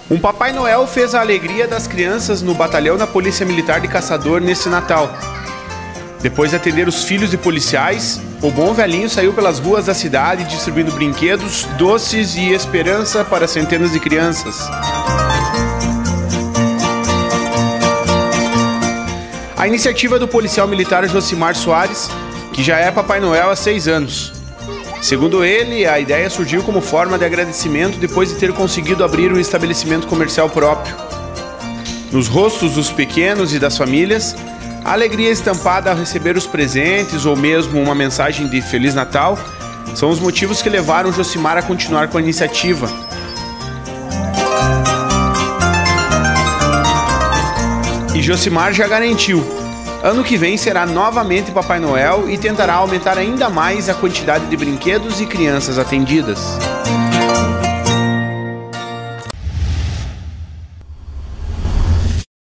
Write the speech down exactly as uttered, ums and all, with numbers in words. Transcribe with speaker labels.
Speaker 1: Um Papai Noel fez a alegria das crianças no batalhão da Polícia Militar de Caçador nesse Natal. Depois de atender os filhos de policiais, o bom velhinho saiu pelas ruas da cidade distribuindo brinquedos, doces e esperança para centenas de crianças. A iniciativa do policial militar Josimar Soares, que já é Papai Noel há seis anos. Segundo ele, a ideia surgiu como forma de agradecimento depois de ter conseguido abrir um estabelecimento comercial próprio. Nos rostos dos pequenos e das famílias, a alegria estampada ao receber os presentes ou mesmo uma mensagem de Feliz Natal são os motivos que levaram Josimar a continuar com a iniciativa. E Josimar já garantiu: ano que vem será novamente Papai Noel e tentará aumentar ainda mais a quantidade de brinquedos e crianças atendidas.